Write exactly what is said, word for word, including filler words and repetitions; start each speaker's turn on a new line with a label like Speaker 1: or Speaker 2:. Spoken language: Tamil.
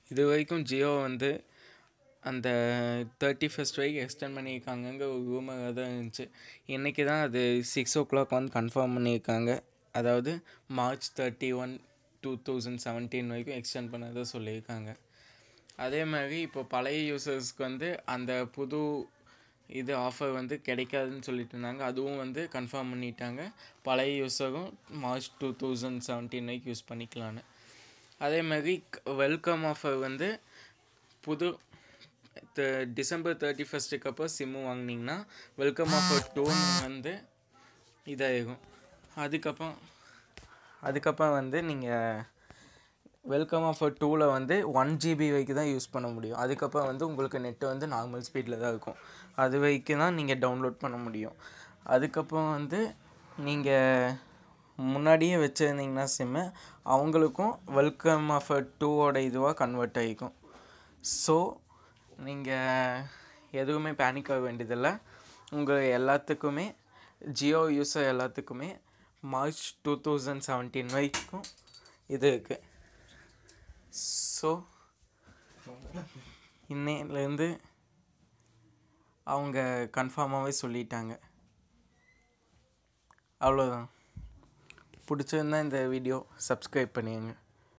Speaker 1: இது வரைக்கும் ஜியோ வந்து அந்த தேர்ட்டி ஃபஸ்ட் வரைக்கும் எக்ஸ்டெண்ட் பண்ணியிருக்காங்கங்க ஒரு ரூமராக தான் இருந்துச்சு. இன்றைக்கி தான் அது சிக்ஸ் ஓ கிளாக் வந்து கன்ஃபார்ம் பண்ணியிருக்காங்க. அதாவது March thirty one two thousand seventeen வரைக்கும் எக்ஸ்டெண்ட் பண்ணதாக சொல்லியிருக்காங்க. அதே மாதிரி இப்போ பழைய யூசர்ஸ்க்கு வந்து அந்த புது இது ஆஃபர் வந்து கிடைக்காதுன்னு சொல்லிட்டு இருந்தாங்க. அதுவும் வந்து கன்ஃபார்ம் பண்ணிட்டாங்க. பழைய யூஸரும் மார்ச் டூ தௌசண்ட் செவன்டீன் வரைக்கும் யூஸ் பண்ணிக்கலான்னு. அதே மாதிரி வெல்கம் ஆஃபர் வந்து புது டிசம்பர் தேர்ட்டி ஃபஸ்ட்டுக்கு அப்புறம் சிம்மு வாங்கினீங்கன்னா வெல்கம் ஆஃபர் டூன்னு வந்து இதாகிடும். அதுக்கப்புறம் அதுக்கப்புறம் வந்து நீங்கள் வெல்கம் ஆஃபர் டூவில் வந்து ஒன் ஜிபி வரைக்கும் தான் யூஸ் பண்ண முடியும். அதுக்கப்புறம் வந்து உங்களுக்கு நெட்டு வந்து நார்மல் ஸ்பீடில் தான் இருக்கும். அது வரைக்கும் தான் நீங்கள் டவுன்லோட் பண்ண முடியும். அதுக்கப்புறம் வந்து நீங்கள் முன்னாடியே வச்சுருந்தீங்கன்னா சிம்மு அவங்களுக்கும் வெல்கம் ஆஃபர் டூவோட இதுவாக கன்வெர்ட் ஆகிக்கும். ஸோ நீங்கள் எதுவுமே பேனிக் ஆக வேண்டியதில்லை. உங்கள் எல்லாத்துக்குமே ஜியோ யூஸர் எல்லாத்துக்குமே மார்ச் டூ தௌசண்ட் செவன்டீன் வரைக்கும் இது இருக்குது. ஸோ இன்னையிலேருந்து அவங்க கன்ஃபார்மாகவே சொல்லிட்டாங்க. அவ்வளோதான். பிடிச்சிருந்தா இந்த வீடியோ சப்ஸ்கிரைப் பண்ணிடுங்க.